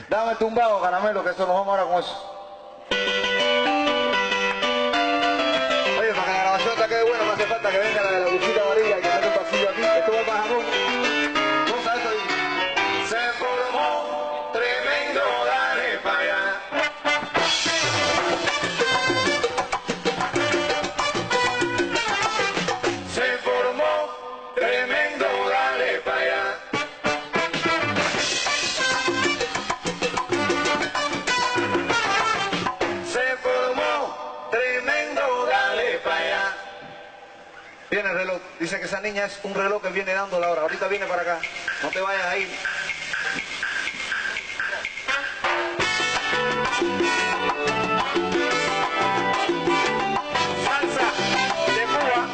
Dame el tumbado, caramelo, que eso nos vamos ahora con eso. Oye, para que la grabación te quede buena, me hace falta que venga la de la lucita amarilla y que mete un pasillo aquí. Esto va para jamón. Vamos a esto ahí. Se formó tremendo, dale para allá. Se formó tremendo, dale para allá. Se formó tremendo, dale para allá. Viene el reloj. Dice que esa niña es un reloj que viene dando la hora. Ahorita viene para acá. No te vayas a ir. Salsa de Cuba.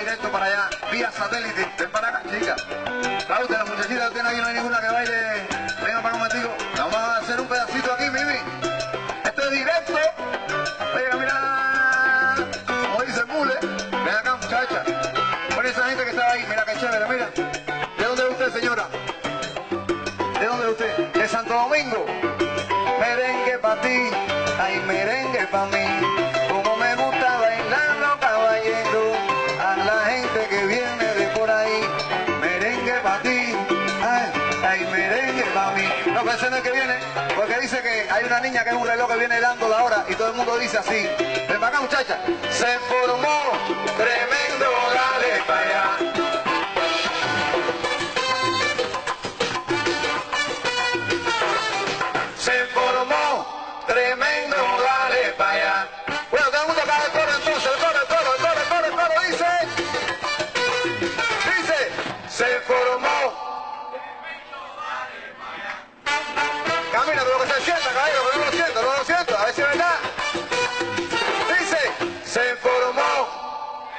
directo para allá, vía satélite. Ven para acá, chica. Claro, usted, la muchachita, usted aquí no hay ninguna que baile. Venga para un momentico. Vamos a hacer un pedacito aquí, Mimi. Esto es directo. Oiga, mira, como dice el mule. Ven acá, muchacha. Bueno, esa gente que estaba ahí, mira qué chévere, mira. ¿De dónde es usted, señora? ¿De dónde es usted? De Santo Domingo. Merengue pa' ti, ay, merengue pa' mí. Como me gusta bailarlo, caballero, a la gente que viene de por ahí. Merengue pa' ti, ay, ay, merengue pa' mí. No, pero ese no es el que viene, porque dice que hay una niña que es un reloj que viene dando la hora y todo el mundo dice así. Ven para acá, muchacha. Se formó tremendo, dale para allá. Se formó tremendo, dale para allá. Bueno, todo el mundo acá el coro entonces, el coro, dice. Dice, se formó. Camina, pero que se sienta, caballero, que no lo siento, a ver si es verdad. Dice, se formó.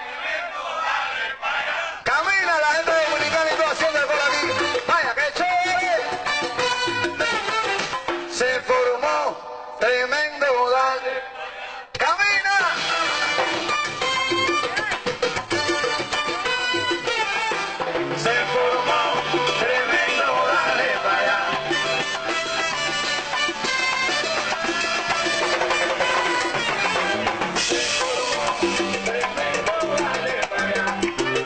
Camina la gente dominicana y todo haciendo el coro aquí. Vaya, qué chévere. Se formó tremendo, dale. ¡Camina! Se formó tremendo, dale para allá. Se formó tremendo, dale para allá.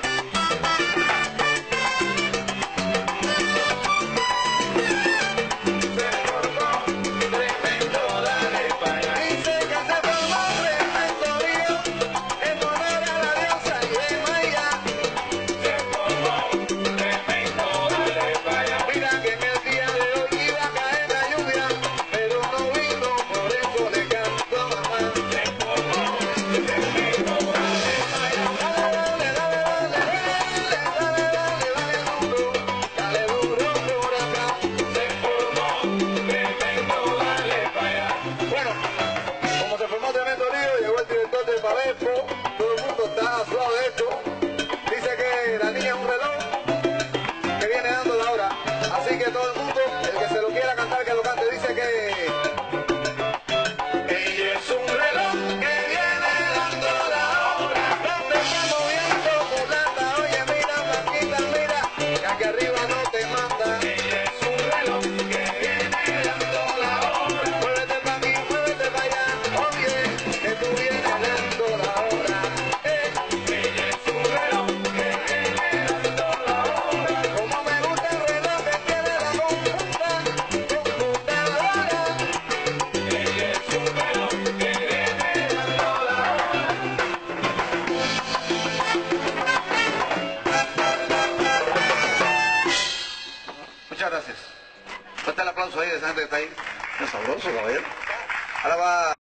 Todo el mundo está suave de esto. Dice que la niña es un reloj que viene dando la hora. Así que todo el mundo, el que se lo quiera cantar, que lo cante. Dice que ella es un reloj que viene dando la hora. No te está moviendo, mulata. Oye, mira, Blanquita, mira, que aquí arriba no te manda. Ella es un reloj que viene dando la hora. Muévete para aquí, muévete para allá. Oye, que tú vienes dando la hora. Muchas gracias. Fuerte el aplauso ahí de esa gente que está ahí. Es sabroso, caballero. Ahora va